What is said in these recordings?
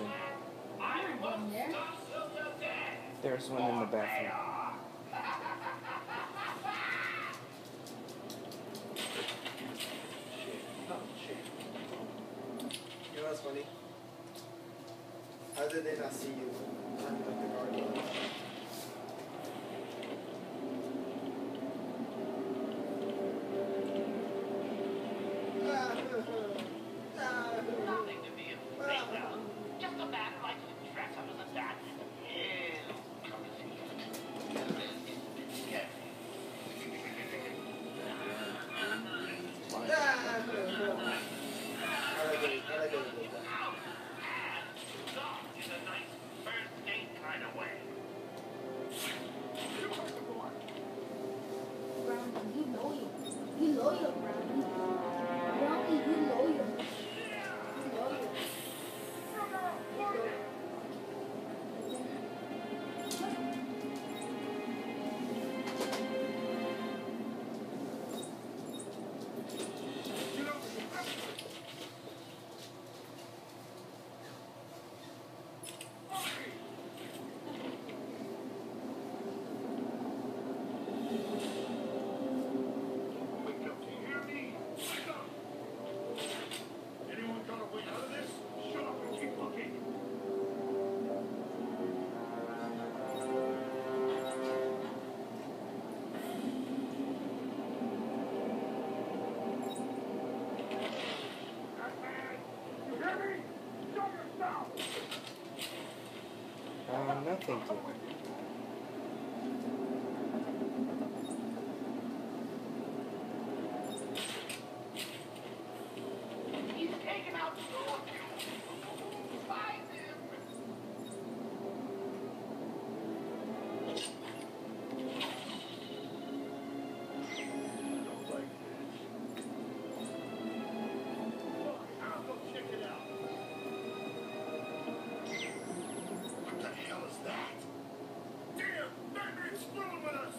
kitchen. I'm not going there. There's one in the bathroom. You know what's funny? How did they not see you running up the garden? Nothing to be afraid of. Just a man who likes to dress up as a bat. Ew, come to see in a nice first date kind of way. Brownie, you loyal. You loyal, Brownie. Brownie, you loyal. You loyal. Wake up, do you hear me? Wake up! Anyone got a way out of this? Shut up and keep looking. Batman! You hear me? Show yourself! No, thank you. He's taken out two of you. Find him! Don't like this. Look, I'll go check it out. What the hell is that? Damn! Batman's screwing with us!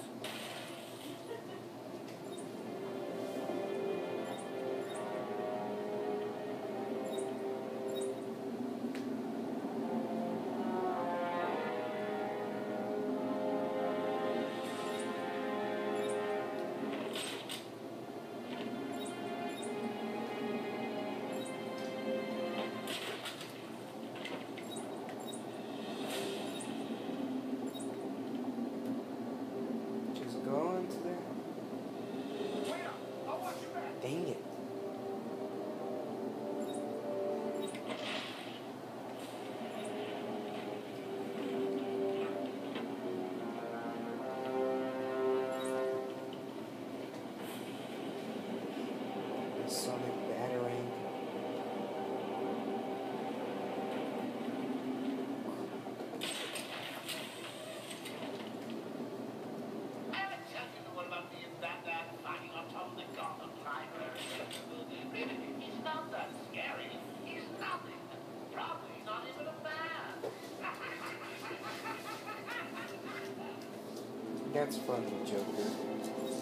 Just go into there. Wait up! I'll watch your back! Dang it. The Sonic Batarang. I ever tell you the one about being Batman climbing on top of the Gotham Library? He's not that scary. He's nothing. Probably not even a man. That's funny, Joker.